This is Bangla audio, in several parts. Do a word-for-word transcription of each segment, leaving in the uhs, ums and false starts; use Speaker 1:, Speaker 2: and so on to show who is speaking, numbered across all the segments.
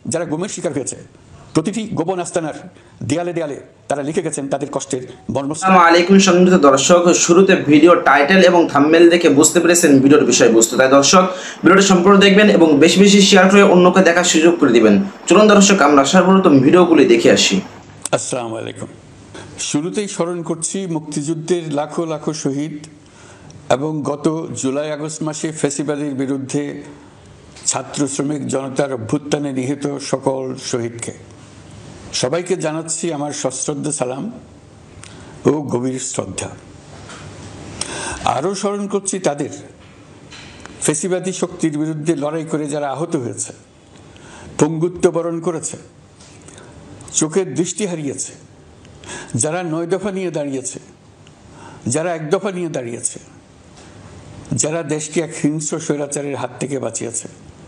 Speaker 1: যারা গুমের শিকার হয়েছে প্রতিটি গোপন আস্তানার দেয়ালে দেয়ালে তারা লিখে গেছেন তাদের কষ্টের মর্ম।
Speaker 2: আসসালামু আলাইকুম সম্মানিত দর্শক, শুরুতে ভিডিও টাইটেল এবং থাম্বনেল দেখে বুঝতে পেরেছেন ভিডিওর বিষয়বস্তু। তাই দর্শক ভিডিওটি সম্পূর্ণ দেখবেন এবং বেশি বেশি শেয়ার করে অন্যকে দেখার সুযোগ করে দিবেন। চলুন দর্শক আমরা সর্বপ্রথম ভিডিওগুলি দেখে আসি।
Speaker 1: আসসালামু আলাইকুম। শুরুতেই স্মরণ করছি মুক্তিযুদ্ধের লাখো লাখো শহীদ এবং গত জুলাই আগস্ট মাসে ফ্যাসিবাদের বিরুদ্ধে ছাত্র শ্রমিক জনতার অভ্যুত্থানে নিহত সকল শহীদকে সবাইকে জানাচ্ছি আমার সশ্রদ্ধ সালাম ও গভীর শ্রদ্ধা। আরও স্মরণ করছি তাদের ফ্যাসিবাদী শক্তির বিরুদ্ধে লড়াই করে যারা আহত হয়েছে, পঙ্গুত্ব বরণ করেছে, চোখের দৃষ্টি হারিয়েছে, যারা নয় দফা নিয়ে দাঁড়িয়েছে, যারা এক দফা নিয়ে দাঁড়িয়েছে, যারা দেশকে এক হিংস্র স্বৈরাচারের হাত থেকে বাঁচিয়েছে।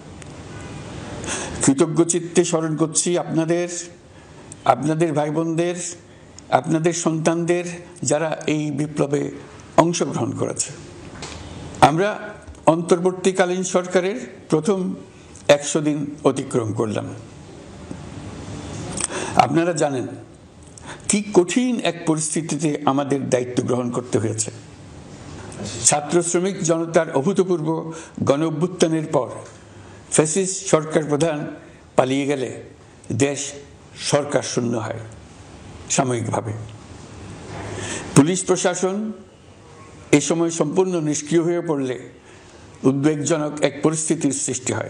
Speaker 1: কৃতজ্ঞ চিত্তে স্মরণ করছি আপনাদের, আপনাদের ভাই বোনদের, আপনাদের সন্তানদের যারা এই বিপ্লবে অংশগ্রহণ করেছে। আমরা অন্তর্বর্তীকালীন সরকারের প্রথম একশো দিন অতিক্রম করলাম। আপনারা জানেন কি কঠিন এক পরিস্থিতিতে আমাদের দায়িত্ব গ্রহণ করতে হয়েছে। ছাত্র শ্রমিক জনতার অভূতপূর্ব গণ অভ্যুত্থানের পর ফ্যাসিস্ট সরকার প্রধান পালিয়ে গেলে দেশ সরকার শূন্য হয় সাময়িকভাবে। পুলিশ প্রশাসন এ সময় সম্পূর্ণ নিষ্ক্রিয় হয়ে পড়লে উদ্বেগজনক এক পরিস্থিতির সৃষ্টি হয়।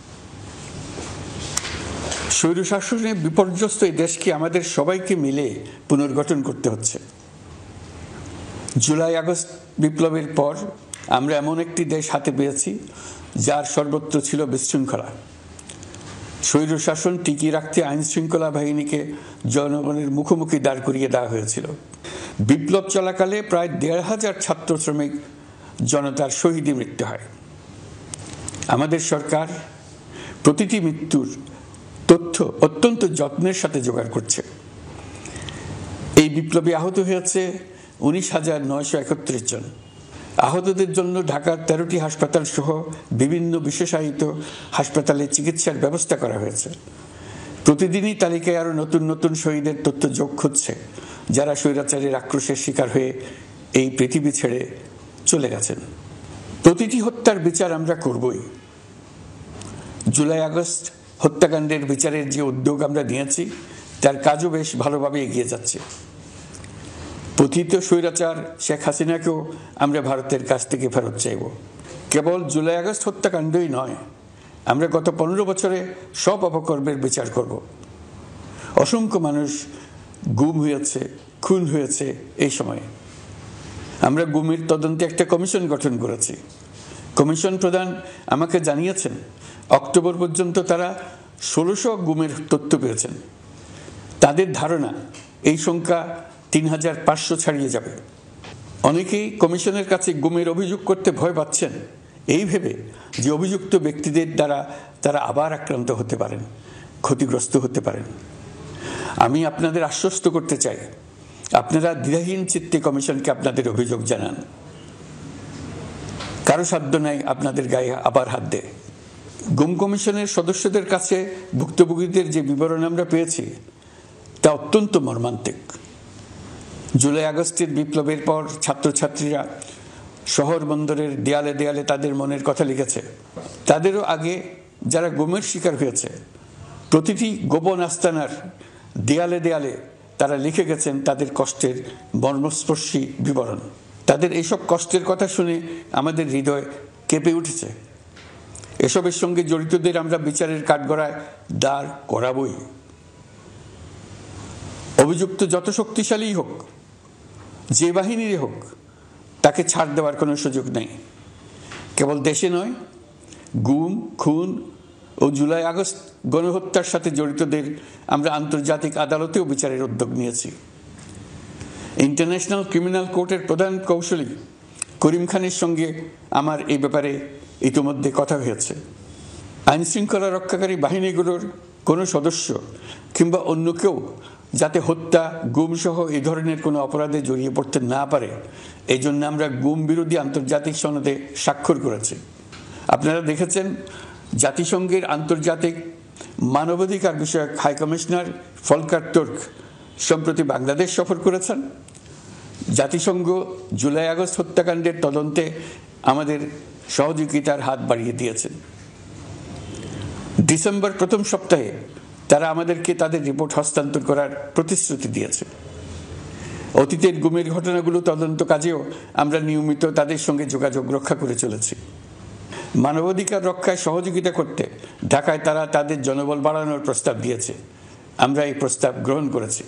Speaker 1: স্বৈরশাসনে বিপর্যস্ত এই দেশকে আমাদের সবাইকে মিলে পুনর্গঠন করতে হচ্ছে। জুলাই আগস্ট বিপ্লবের পর আমরা এমন একটি দেশ হাতে পেয়েছি যার সর্বত্র ছিল বিশৃঙ্খলা। স্বৈরশাসন টিকিয়ে রাখতে আইন শৃঙ্খলা বাহিনীকে জনগণের মুখোমুখি দাঁড় করিয়ে দেওয়া হয়েছিল। বিপ্লব চলাকালে প্রায় দেড় হাজার ছাত্র শ্রমিক জনতার শহীদে মৃত্যু হয়। আমাদের সরকার প্রতিটি মৃত্যুর তথ্য অত্যন্ত যত্নের সাথে জোগাড় করছে। এই বিপ্লবে আহত হয়েছে উনিশ হাজার নয়শো একত্রিশ জন। আহতদের জন্য ঢাকার তেরোটি হাসপাতাল সহ বিভিন্ন বিশেষায়িত হাসপাতালে চিকিৎসার ব্যবস্থা করা হয়েছে। প্রতিদিনই তালিকায় আরও নতুন নতুন শহীদের তথ্য যোগ হচ্ছে যারা স্বৈরাচারের আক্রোশের শিকার হয়ে এই পৃথিবী ছেড়ে চলে গেছেন। প্রতিটি হত্যার বিচার আমরা করবই। জুলাই আগস্ট হত্যাকাণ্ডের বিচারের যে উদ্যোগ আমরা নিয়েছি তার কাজও বেশ ভালোভাবে এগিয়ে যাচ্ছে। পতিত স্বৈরাচার শেখ হাসিনাকেও আমরা ভারতের কাছ থেকে ফেরত চাইব। কেবল জুলাই আগস্ট হত্যাকাণ্ডই নয়, আমরা গত পনেরো বছরে সব অপকর্মের বিচার করব। অসংখ্য মানুষ গুম হয়েছে, খুন হয়েছে। এই সময়ে আমরা গুমের তদন্তে একটা কমিশন গঠন করেছি। কমিশন প্রধান আমাকে জানিয়েছেন অক্টোবর পর্যন্ত তারা ষোলোশো গুমের তথ্য পেয়েছেন। তাদের ধারণা এই সংখ্যা তিন হাজার পাঁচশো ছাড়িয়ে যাবে। অনেকেই কমিশনের কাছে গুমের অভিযোগ করতে ভয় পাচ্ছেন এই ভেবে যে অভিযুক্ত ব্যক্তিদের দ্বারা তারা আবার আক্রান্ত হতে পারেন, ক্ষতিগ্রস্ত হতে পারেন। আমি আপনাদের আশ্বস্ত করতে চাই আপনারা দ্বিধাহীন চিত্তে কমিশনকে আপনাদের অভিযোগ জানান। কারো সাধ্য নাই আপনাদের গায়ে আবার হাত দেয়। গুম কমিশনের সদস্যদের কাছে ভুক্তভোগীদের যে বিবরণ আমরা পেয়েছি তা অত্যন্ত মর্মান্তিক। জুলাই আগস্টের বিপ্লবের পর ছাত্রছাত্রীরা শহর বন্দরের দেয়ালে দেয়ালে তাদের মনের কথা লিখেছে। তাদেরও আগে যারা গুমের শিকার হয়েছে প্রতিটি গোপন আস্তানার দেয়ালে দেয়ালে তারা লিখে গেছেন তাদের কষ্টের মর্মস্পর্শী বিবরণ। তাদের এইসব কষ্টের কথা শুনে আমাদের হৃদয় কেঁপে উঠেছে। এসবের সঙ্গে জড়িতদের আমরা বিচারের কাঠগড়ায় দাঁড় করাবই। অভিযুক্ত যত শক্তিশালী হোক, যে বাহিনীরই হোক, তাকে ছাড় দেওয়ার কোনো সুযোগ নেই। কেবল দেশে নয়, গুম, খুন ও জুলাই আগস্ট গণহত্যার সাথে জড়িতদের আমরা আন্তর্জাতিক আদালতেও বিচারের উদ্যোগ নিয়েছি। ইন্টারন্যাশনাল ক্রিমিনাল কোর্টের প্রধান কৌশলী করিম খানের সঙ্গে আমার এই ব্যাপারে ইতিমধ্যে কথা হয়েছে। আইন শৃঙ্খলা রক্ষাকারী বাহিনীগুলোর কোনো সদস্য কিংবা অন্য কেউ যাতে হত্যা, গুম সহ এই ধরনের কোনো অপরাধে জড়িয়ে পড়তে না পারে এই জন্য আমরা গুম বিরোধী আন্তর্জাতিক সনদে স্বাক্ষর করেছি। আপনারা দেখেছেন জাতিসংঘের আন্তর্জাতিক মানবাধিকার বিষয়ক হাই কমিশনার ফলকার তুর্ক সম্প্রতি বাংলাদেশ সফর করেছেন। জাতিসংঘ জুলাই আগস্ট হত্যাকাণ্ডের তদন্তে আমাদের সহযোগিতার হাত বাড়িয়ে দিয়েছেন। ডিসেম্বর প্রথম সপ্তাহে তারা আমাদেরকে তাদের রিপোর্ট হস্তান্তর করার প্রতিশ্রুতি দিয়েছে। অতীতের গুমের ঘটনাগুলো তদন্ত কাজেও আমরা নিয়মিত তাদের সঙ্গে যোগাযোগ রক্ষা করে চলেছি। মানবাধিকার রক্ষায় সহযোগিতা করতে ঢাকায় তারা তাদের জনবল বাড়ানোর প্রস্তাব দিয়েছে। আমরা এই প্রস্তাব গ্রহণ করেছি।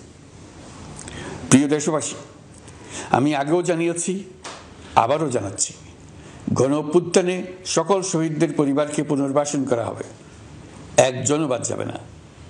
Speaker 1: প্রিয় দেশবাসী, আমি আগেও জানিয়েছি, আবারও জানাচ্ছি, গণ অভ্যুত্থানে সকল শহীদদের পরিবারকে পুনর্বাসন করা হবে, একজনও বাদ যাবে না।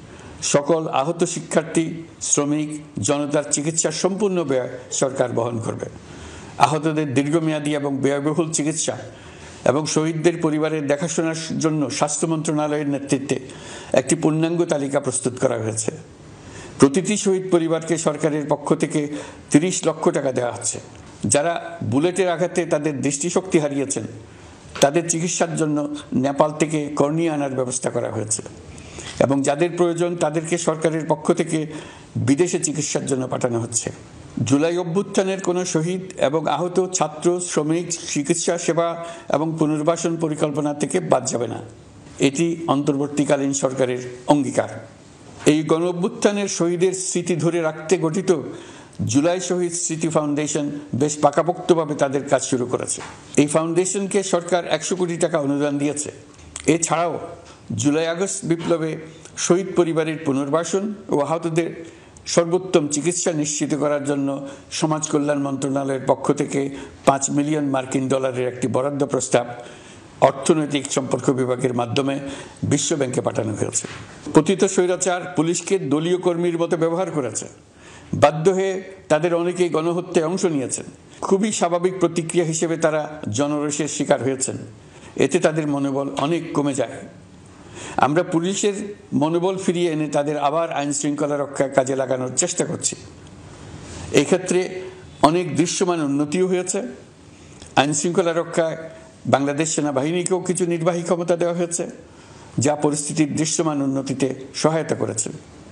Speaker 1: সকল আহত শিক্ষার্থী, শ্রমিক, জনতার চিকিৎসার সম্পূর্ণ ব্যয় সরকার বহন করবে। আহতদের দীর্ঘমেয়াদী এবং ব্যয়বহুল চিকিৎসা এবং শহীদদের পরিবারের দেখাশোনার জন্য স্বাস্থ্য মন্ত্রণালয়ের নেতৃত্বে একটি পূর্ণাঙ্গ তালিকা প্রস্তুত করা হয়েছে। প্রতিটি শহীদ পরিবারকে সরকারের পক্ষ থেকে তিরিশ লক্ষ টাকা দেওয়া হচ্ছে। যারা বুলেটের আঘাতে তাদের দৃষ্টিশক্তি হারিয়েছেন তাদের চিকিৎসার জন্য নেপাল থেকে কর্নিয়া আনার ব্যবস্থা করা হয়েছে এবং যাদের প্রয়োজন তাদেরকে সরকারের পক্ষ থেকে বিদেশে চিকিৎসার জন্য পাঠানো হচ্ছে। জুলাই অভ্যুত্থানের কোনো শহীদ এবং আহত ছাত্র, শ্রমিক চিকিৎসা সেবা এবং পুনর্বাসন পরিকল্পনা থেকে বাদ যাবে না। এটি অন্তর্বর্তীকালীন সরকারের অঙ্গীকার। এই গণ অভ্যুত্থানের শহীদের স্মৃতি ধরে রাখতে গঠিত জুলাই শহীদ স্মৃতি ফাউন্ডেশন বেশ পাকাপোক্তভাবে তাদের কাজ শুরু করেছে। এই ফাউন্ডেশনকে সরকার একশো কোটি টাকা অনুদান দিয়েছে। এছাড়াও জুলাই আগস্ট বিপ্লবে শহীদ পরিবারের পুনর্বাসন ও আহতদের সর্বোত্তম চিকিৎসা নিশ্চিত করার জন্য সমাজ কল্যাণ মন্ত্রণালয়ের পক্ষ থেকে পাঁচ মিলিয়ন মার্কিন ডলারের একটি বরাদ্দ প্রস্তাব অর্থনৈতিক সম্পর্ক বিভাগের মাধ্যমে বিশ্ব ব্যাংকে পাঠানো হয়েছে। পতিত স্বৈরাচার পুলিশকে দলীয় কর্মীর মতো ব্যবহার করেছে। বাধ্য হয়ে তাদের অনেকেই গণহত্যায় অংশ নিয়েছেন। খুবই স্বাভাবিক প্রতিক্রিয়া হিসেবে তারা জনরোষের শিকার হয়েছেন। এতে তাদের মনোবল অনেক কমে যায়। আমরা পুলিশের মনোবল ফিরিয়ে এনে তাদের আবার আইন শৃঙ্খলা রক্ষায় কাজে লাগানোর চেষ্টা করছি। এক্ষেত্রে অনেক দৃশ্যমান উন্নতিও হয়েছে। আইন শৃঙ্খলা রক্ষায় বাংলাদেশ সেনাবাহিনীকেও কিছু নির্বাহী ক্ষমতা দেওয়া হয়েছে, যা পরিস্থিতির দৃশ্যমান উন্নতিতে সহায়তা করেছে।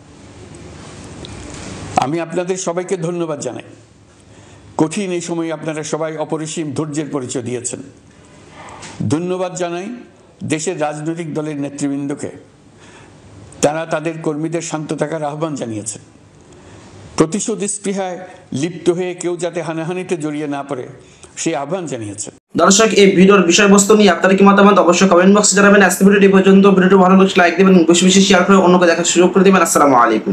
Speaker 1: আমি আপনাদের সবাইকে ধন্যবাদ জানাই। কঠিন এই সময়ে আপনারা সবাই অপরিসীম ধৈর্যের পরিচয় দিয়েছেন। ধন্যবাদ জানাই দেশের রাজনৈতিক দলের নেতৃবৃন্দকে। তারা তাদের কর্মীদের শান্ত থাকার আহ্বান জানিয়েছেন। প্রতিশোধ স্পৃহায় লিপ্ত হয়ে কেউ যাতে হানাহানিতে জড়িয়ে না পড়ে সেই আহ্বান জানিয়েছেন।
Speaker 2: দর্শক, এই ভিডিওর বিষয়বস্তু নিয়ে আপনারা কি মতামত অবশ্যই কমেন্ট বক্সে জানাবেন। আজকে ভিডিওটি পর্যন্ত। ভিডিওটি ভালো লাগলে লাইক দিবেন, বেশি বেশি শেয়ার করে অন্যকে দেখার সুযোগ করে দিবেন। আসসালামু আলাইকুম।